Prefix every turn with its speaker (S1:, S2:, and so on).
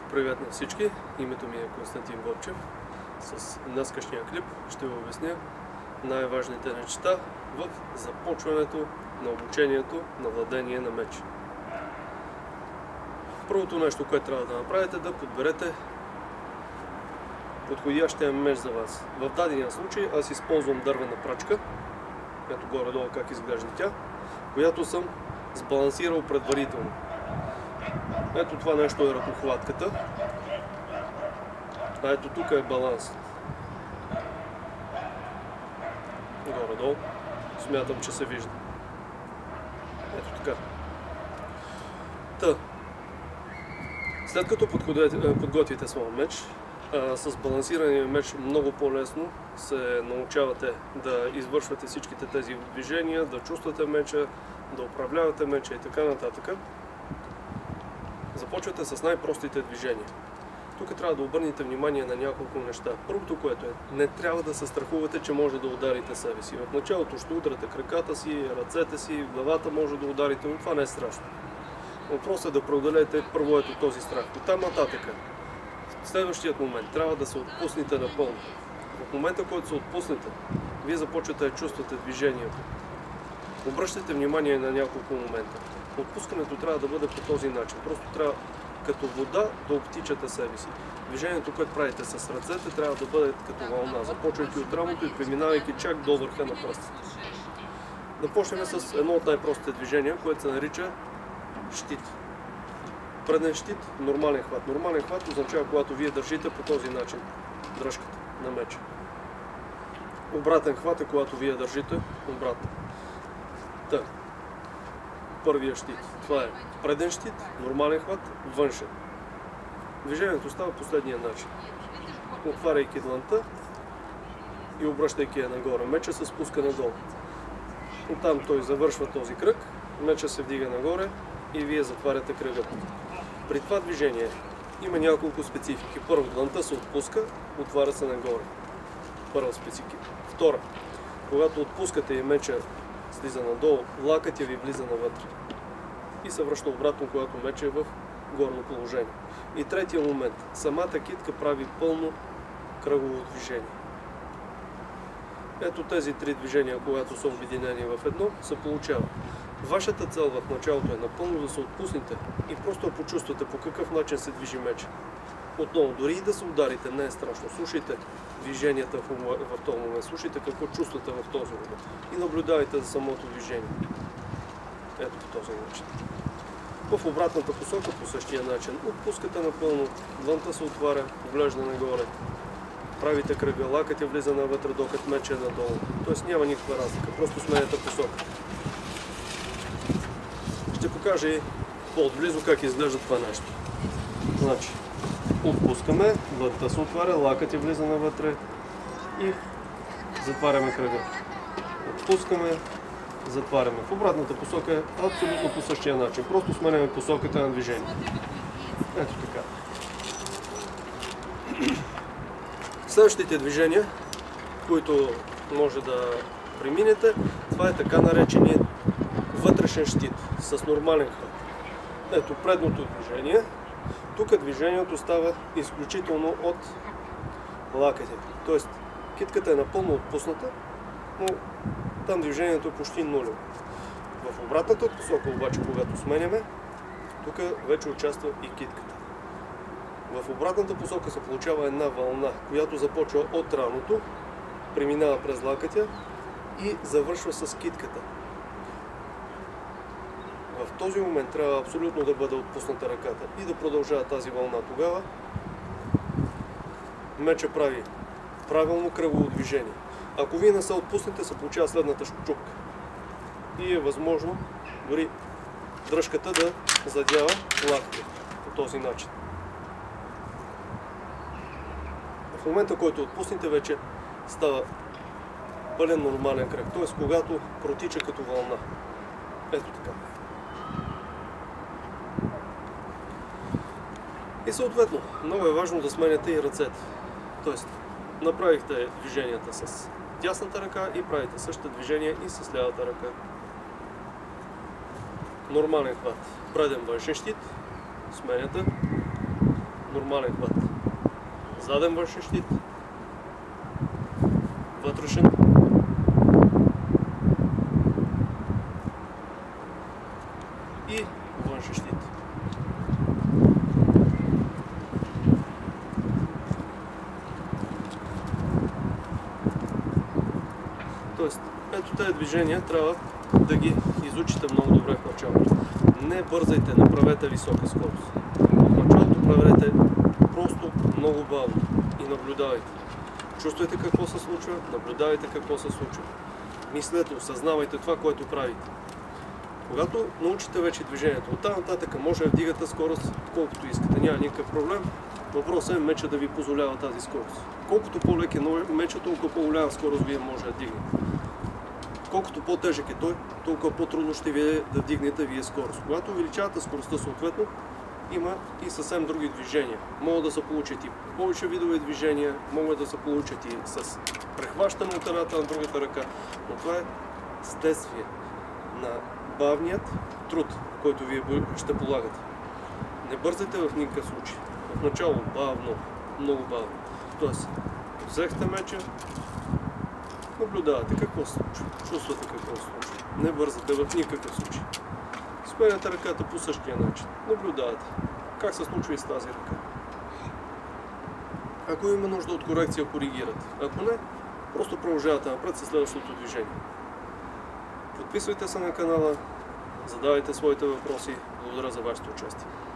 S1: Привет на всички! Името ми е Константин Вълчев. С днескашния клип ще ви обясня най-важните неща в започването на обучението на владение на меч. Първото нещо, което трябва да направите, е да подберете подходящия меч за вас. В дадения случай аз използвам дървена прачка, ето горе-долу как изглежда тя, която съм сбалансирал предварително. Ето това нещо е ръкохватката, а ето тук е балансът. Горе-долу. Смятам, че се вижда. Ето така. След като подготвите своя меч, с балансирания меч много по-лесно се научавате да извършвате всичките тези движения, да чувствате меча, да управлявате меча и така нататък. Започвате с най-простите движения. Тук трябва да обърнете внимание на няколко неща. Първото, което е, не трябва да се страхувате, че може да ударите себе си. В началото ще удрате краката си, ръцете си, главата може да ударите, но това не е страшно. Въпросът е да преодолеете първо ето този страх. Оттам нататък, в следващият момент, трябва да се отпуснете напълно. В момента, който се отпуснете, вие започвате да чувствате движението. Обръщайте внимание на няколко момента. Отпускането трябва да бъде по този начин. Просто трябва като вода да обтичате себе си. Движението, което правите с ръцете, трябва да бъде като вълна, започвайки от рамото и преминавайки чак до върха на пръстите. Да почнем с едно от най-простите движения, което се нарича щит. Преден щит, нормален хват. Нормален хват означава, когато вие държите по този начин дръжката на меча. Обратен хват е, когато вие държите обратно. Първия щит. Това е преден щит, нормален хват, външен. Движението става последния начин. Отваряйки дланта и обръщайки я нагоре. Меча се спуска надолу. Оттам той завършва този кръг, меча се вдига нагоре и вие затваряте кръга. При това движение има няколко специфики. Първо, дланта се отпуска, отваря се нагоре. Първа специфика. Втора, когато отпускате и меча слиза надолу, лакътя ви влиза навътре и се връща обратно, когато меча е в горно положение. И третия момент, самата китка прави пълно кръгово движение. Ето тези три движения, когато са обединени в едно, се получава. Вашата цел в началото е напълно да се отпуснете и просто да почувствате по какъв начин се движи меча. Отново, дори и да се ударите, не е страшно. Слушайте движенията в този момент, слушайте какво чувствате в този момент и наблюдавайте за самото движение. Ето по този начин. В обратната посока по същия начин. Отпускате напълно, дланта се отваря, поглежда нагоре, правите кръга, лакътя влиза навътре, докато меча е надолу. Тоест няма никаква разлика, просто сменяте посока. Ще покажа и по-отблизо как изглежда това нещо. Значи, отпускаме, дланта се отваря, лакътя влиза навътре и затваряме кръга. Отпускаме, затваряме. В обратната посока е абсолютно по същия начин. Просто сменяме посоката на движение. Ето така. Следващите движения, които може да преминете, това е така наречения вътрешен щит с нормален хват. Ето предното движение. Тук движението става изключително от лакътя. Тоест, китката е напълно отпусната, но там движението е почти нулево. В обратната посока обаче, когато сменяме, тук вече участва и китката. В обратната посока се получава една вълна, която започва от рамото, преминава през лакътя и завършва с китката. В този момент трябва абсолютно да бъде отпусната ръката и да продължава тази вълна. Тогава меча прави правилно кръгово движение. Ако вие не се отпуснете, се получава следната чупка. И е възможно дори дръжката да задява лакътя по този начин. В момента, който отпуснете, вече става пълен нормален кръг. Т.е. когато протича като вълна. Ето така. И съответно, много е важно да сменяте и ръцете. Тоест, направихте движенията с дясната ръка и правите същите движения и с лявата ръка. Нормален хват. Преден външен щит, сменяте. нормален хват. Заден външен щит, вътрешен, и външен щит. Тоест, ето тези движения трябва да ги изучите много добре в началото. Не бързайте, направете висока скорост. В началото правете просто много бавно и наблюдавайте. Чувствайте какво се случва, наблюдавайте какво се случва. Мислете, осъзнавайте това, което правите. Когато научите вече движението, оттам нататък може да вдигате скорост колкото искате, няма никакъв проблем. Въпросът е меча да ви позволява тази скорост. Колкото по-лек е меча, толкова по-голяма скорост вие може да дигнете. Колкото по-тежък е той, толкова по-трудно ще ви е да вдигнете вие скорост. Когато увеличавате скоростта съответно, има и съвсем други движения. Могат да се получат и повече видове движения, могат да се получат и с прехващане от едната на другата ръка, но това е следствие на бавният труд, който вие ще полагате. Не бързайте в никакъв случай. В начало бавно, много бавно. Тоест, взехте меча, наблюдавате какво се случва, чувствате какво се случва. Не бързате в никакъв случай. Сменяте ръката по същия начин. Наблюдавате как се случва и с тази ръка. Ако има нужда от корекция, коригирате. Ако не, просто продължавате напред със следващото движение. Подписвайте се на канала, задавайте своите въпроси. Благодаря за вашето участие.